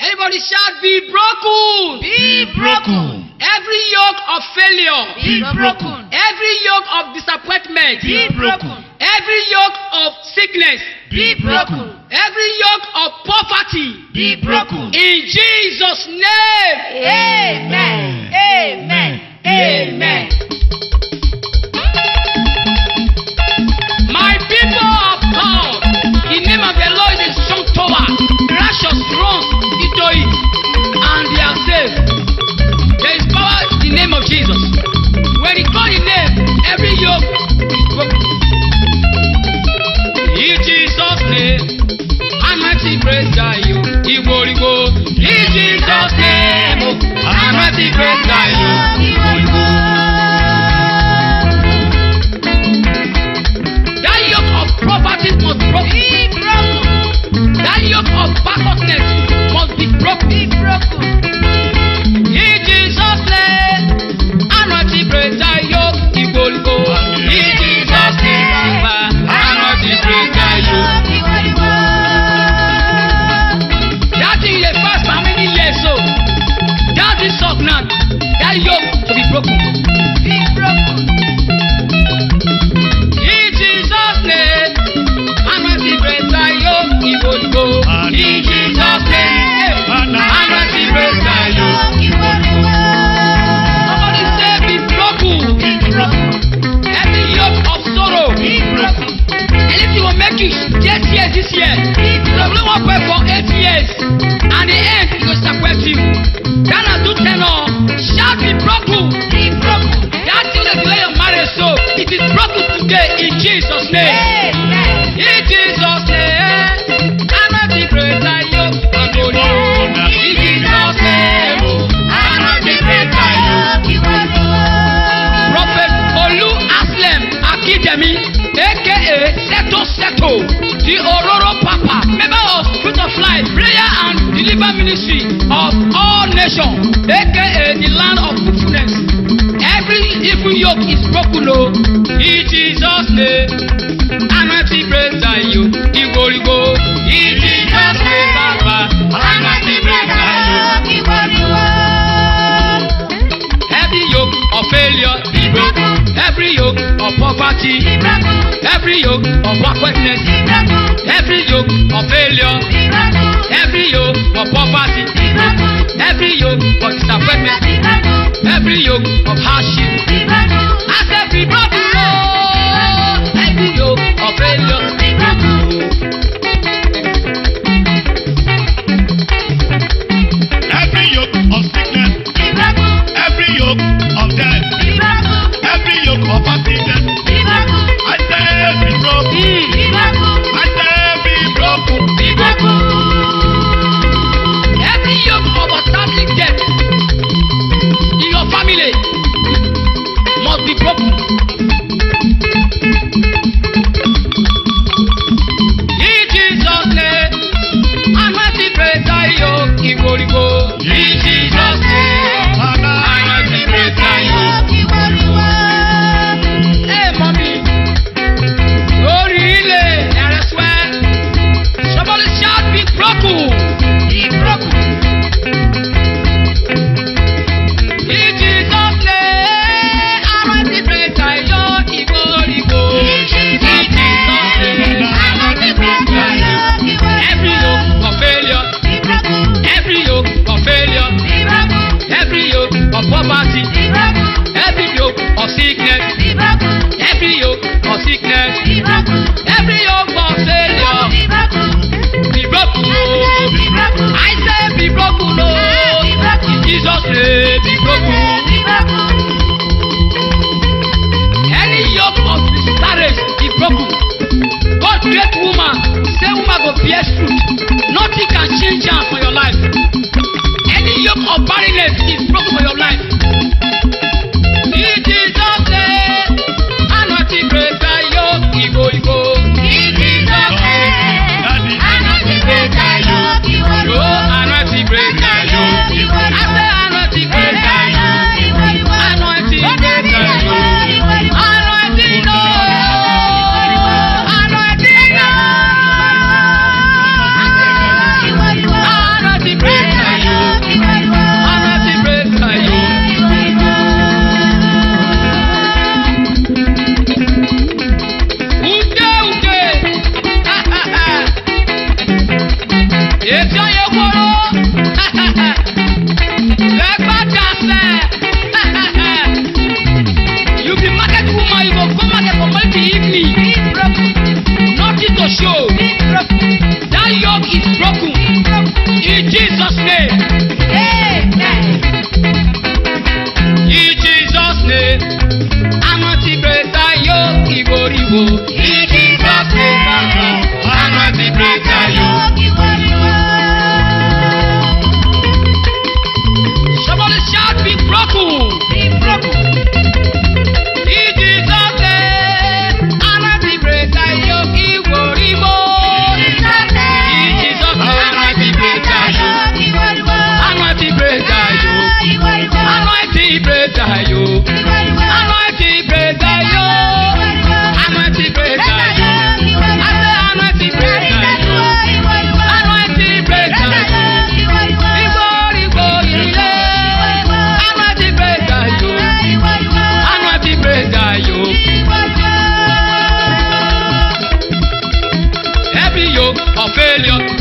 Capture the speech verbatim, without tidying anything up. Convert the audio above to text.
Everybody shout, be broken. Be broken. Every yoke of failure. Be broken. Every yoke of disappointment. Be broken. Every yoke of sickness. Be broken. Every yoke of poverty. Be broken. In Jesus' name. Amen. Amen. Amen. My people of God, the name of the Lord is a strong tower. The righteous runs into it, and they are saved. There is power in the name of Jesus. When he call the name, every yoke is broken. In Jesus' name, I'm mighty praise you. He will go. In Jesus' name, I'm mighty praise you. He will go. That yoke of poverty must be broken. That yoke of backwardness must be broken. Be broken. In Jesus' name, I'm mighty praise you. He will go. In Jesus' name, I'm mighty praise you. That thing they fast for how many years so? That is up now. That yoke to be broken. Be broken. In Jesus' name, I'm mighty praise you. He will go. In Jesus' name, I'm mighty praise you. Somebody say be broken. Be broken. Every yoke of sorrow. Be broken. Anything will make you get years this year. So we won't pray for eight years. And the end, it will separate you. That has to turn on. Shall be broken. Be broken. That thing that delay your marriage, so it is broken today in Jesus' name. Amen. In Jesus' name, I'm not the great I am. I'm going to. In Jesus' name, I'm not the great I am. Prophet Olu Aslem Akidemi, aka Seto Seto, the Ororo Papa, member of Spirit of Life, Prayer and Deliver Ministry of all nations, aka the land of fruitfulness. Every evil yoke is broken, oh, in Jesus' name. I'm not the praise you, you go, you go, in Jesus' name, Papa. I'm not the praise you. Every yoke of failure be broken. Every yoke of poverty. Every yoke of backwardness. Every yoke of failure. Every yoke of poverty. Every yoke of disappointment. Every yoke of hardship. I said be broken. Oh, every yoke of failure be broken. Every yoke of sickness, every yoke of death, every yoke of accident, I say be broken. I say be broken. Be broken. Every yoke of established death in your family must be broken. In Jesus' name, I'm not the praise you. Keep going, go. In Jesus' name, I'm not the praise you. Hey, mommy. Oh, really? There is where somebody shout, be broken. Be broken. In Jesus' name, I'm not the praise you. Keep going, go. In Jesus' name, I'm not the praise you. Every yoke of failure, every yoke of failure, every yoke of poverty, every yoke of sickness, every yoke of sickness, every yoke of failure, be broken, oh. I say be broken, oh. In Jesus' name, be broken. Any yoke of miscarriage be broken. God create woman, say woman go bear fruit. Nothing can change her for your life. Any yoke of barrenness is broken for your life. In Jesus' name, I'm not the great yoke. Igo, Igo. In Jesus' name, I'm not the great yoke. Yo, I'm not the great yoke. I say I'm not the great yoke. I'm not the great yoke. I'm not the I'm not the I'm not the great failure.